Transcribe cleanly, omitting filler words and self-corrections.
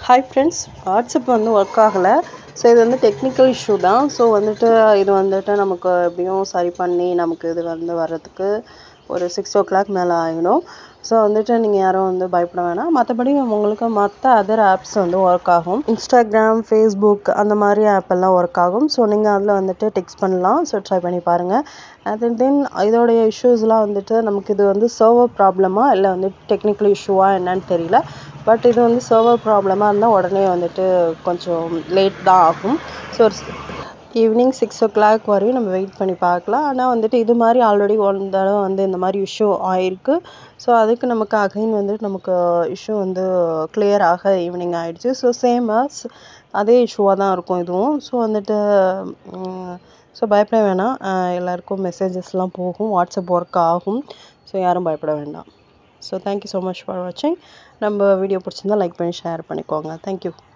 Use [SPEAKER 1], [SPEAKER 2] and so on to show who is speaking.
[SPEAKER 1] Hi friends, WhatsApp வந்து work ஆகலை. So இது வந்து டெக்னிக்கல் இஷ்யூ தான். ஸோ வந்துட்டு இது வந்துட்டு நமக்கு எப்படியும் சரி பண்ணி நமக்கு இது வந்து வர்றதுக்கு ஒரு 6 o'clock மேலே ஆகிடும். ஸோ வந்துட்டு நீங்கள் யாரும் வந்து பயப்பட வேணாம். மற்றபடி உங்களுக்கு மற்ற அதர் ஆப்ஸ் வந்து ஒர்க் ஆகும். இன்ஸ்டாகிராம், ஃபேஸ்புக் அந்த மாதிரி ஆப் எல்லாம் ஒர்க் ஆகும். ஸோ நீங்கள் அதில் வந்துட்டு டெக்ஸ்ட் பண்ணலாம். ஸோ ட்ரை பண்ணி பாருங்கள். அண்ட் தென் இதோடைய இஷ்யூஸ்லாம் வந்துட்டு நமக்கு இது வந்து சர்வர் ப்ராப்ளமா இல்லை வந்து டெக்னிக்கல் இஷ்யூவா என்னன்னு தெரியல. பட் இது வந்து சர்வர் ப்ராப்ளமாக இருந்தால் உடனே வந்துட்டு கொஞ்சம் லேட் தான் ஆகும். ஸோ ஈவினிங் 6 o'clock வரையும் நம்ம வெயிட் பண்ணி பார்க்கலாம். ஆனால் வந்துட்டு இது மாதிரி ஆல்ரெடி ஒன் தடவை வந்து இந்த மாதிரி இஷ்யூ ஆயிருக்கு. ஸோ அதுக்கு நமக்கு அகைன் வந்துட்டு நமக்கு இஷ்யூ வந்து கிளியர் ஆக ஈவினிங் ஆகிடுச்சு. ஸோ சேமாக அதே இஷ்யூவாக தான் இருக்கும் இதுவும். ஸோ வந்துட்டு ஸோ பயப்பட வேணாம். எல்லாருக்கும் மெசேஜஸ்லாம் போகும், வாட்ஸ்அப் ஒர்க் ஆகும். ஸோ யாரும் பயப்பட வேண்டாம். So thank you so much for வாட்சிங். நம்ம வீடியோ பிடிச்சிருந்தா லைக் பண்ணி ஷேர் பண்ணிக்கோங்க. தேங்க்யூ.